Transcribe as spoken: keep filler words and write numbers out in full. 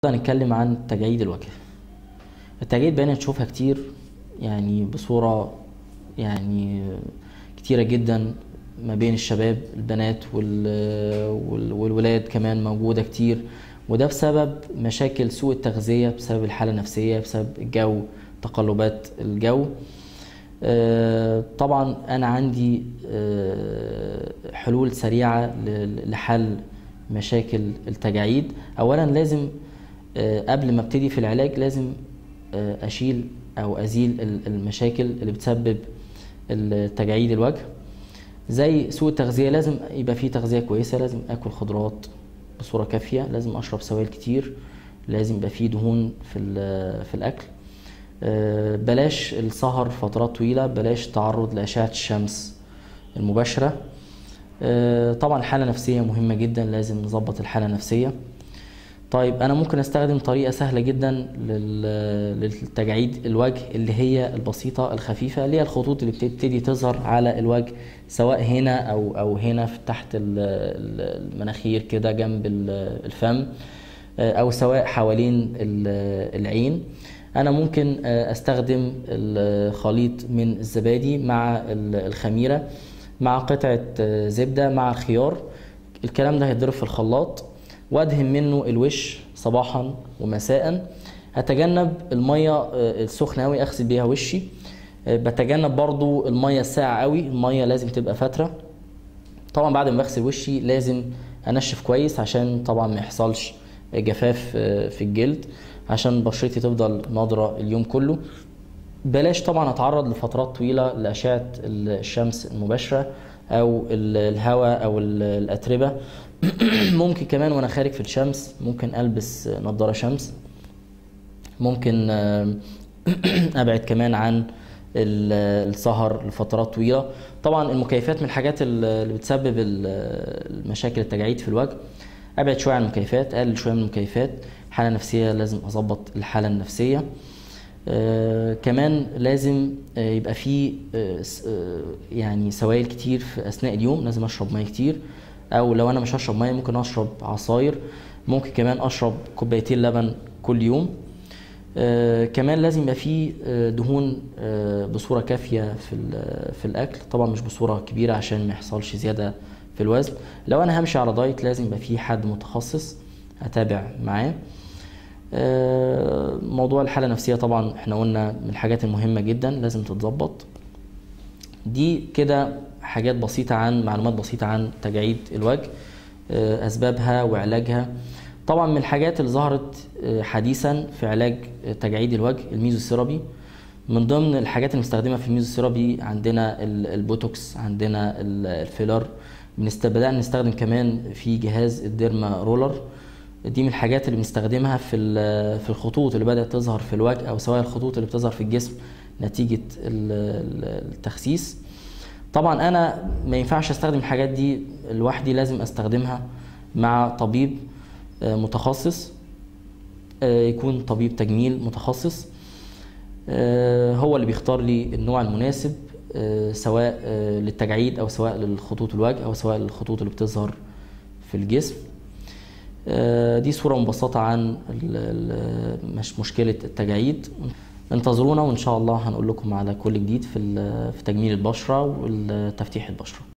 هنتكلم عن تجاعيد الوجه. التجاعيد بقينا نشوفها كتير، يعني بصورة يعني كتيرة جدا ما بين الشباب، البنات وال- والولاد كمان موجودة كتير، وده بسبب مشاكل سوء التغذية، بسبب الحالة النفسية، بسبب الجو، تقلبات الجو. آه، طبعا أنا عندي آه، حلول سريعة ل- لحل مشاكل التجاعيد. أولا لازم آه، قبل ما ابتدي في العلاج لازم آه، اشيل او ازيل ال- المشاكل اللي بتسبب تجاعيد الوجه. زي سوء التغذية، لازم يبقى فيه تغذية كويسة، لازم اكل خضروات بصورة كافية، لازم اشرب سوائل كتير، لازم يبقى فيه دهون في ال- في الاكل. آه، بلاش السهر فترات طويلة، بلاش تعرض لأشعة الشمس المباشرة. آه، طبعا الحالة النفسية مهمة جدا، لازم نظبط الحالة النفسية. طيب انا ممكن استخدم طريقه سهله جدا لل- للتجاعيد الوجه، اللي هي البسيطه الخفيفه، اللي هي الخطوط اللي بتبتدي تظهر على الوجه، سواء هنا او او هنا في تحت ال- ال- المناخير كده جنب ال- الفم، او سواء حوالين ال- العين. انا ممكن استخدم الخليط من الزبادي مع ال- الخميره مع قطعه زبده مع خيار. الكلام ده هيتضرب في الخلاط، وادهن منه الوش صباحا ومساء. اتجنب الميه آه، السخنه قوي اغسل بيها وشي. آه، بتجنب برضو الميه الساقعه قوي، الميه لازم تبقى فتره. طبعا بعد ما بغسل وشي لازم انشف كويس، عشان طبعا ما يحصلش جفاف آه، في الجلد، عشان بشرتي تفضل نضره اليوم كله. بلاش طبعا اتعرض لفترات طويله لاشعه الشمس المباشره او ال- الهواء او ال- الاتربه. ممكن كمان وانا خارج في الشمس ممكن البس نظاره شمس. ممكن آه، ابعد كمان عن ال- السهر لفترات طويله. طبعا المكيفات من الحاجات ال- اللي بتسبب ال- المشاكل التجاعيد في الوجه. ابعد شويه عن المكيفات، اقلل شويه من المكيفات. حاله نفسيه لازم اظبط الحاله النفسيه. آه كمان لازم آه يبقى فيه آه س- آه يعني سوائل كتير في اثناء اليوم، لازم اشرب ميه كتير، او لو انا مش هشرب ميه ممكن اشرب عصاير. ممكن كمان اشرب كوبايتين لبن كل يوم. آه كمان لازم يبقى فيه آه دهون آه بصوره كافيه في ال- في الاكل، طبعا مش بصوره كبيره عشان ما يحصلش زياده في الوزن. لو انا همشي على دايت لازم يبقى فيه حد متخصص اتابع معاه. آه، موضوع الحالة النفسية طبعا احنا قلنا من الحاجات المهمة جدا لازم تتظبط. دي كده حاجات بسيطة، عن معلومات بسيطة عن تجاعيد الوجه، آه، أسبابها وعلاجها. طبعا من الحاجات اللي ظهرت آه، حديثا في علاج تجاعيد الوجه الميزوثيرابي. من ضمن الحاجات اللي بنستخدمها في الميزوثيرابي عندنا ال- البوتوكس، عندنا ال- الفيلر. بنست- بدأنا نستخدم كمان في جهاز الديرما رولر. دي من الحاجات اللي بنستخدمها في ال- في الخطوط اللي بدأت تظهر في الوجه، او سواء الخطوط اللي بتظهر في الجسم نتيجة ال- ال- التخسيس. طبعا انا ما ينفعش استخدم الحاجات دي لوحدي، لازم استخدمها مع طبيب آه، متخصص، آه، يكون طبيب تجميل متخصص. آه، هو اللي بيختار لي النوع المناسب، آه، سواء آه، للتجاعيد او سواء للخطوط الوجه او سواء للخطوط اللي بتظهر في الجسم. آه، دي صورة مبسطة عن ال- ال- مش مشكلة التجاعيد. انتظرونا وإن شاء الله هنقول لكم على كل جديد في ال- في تجميل البشرة وتفتيح البشرة.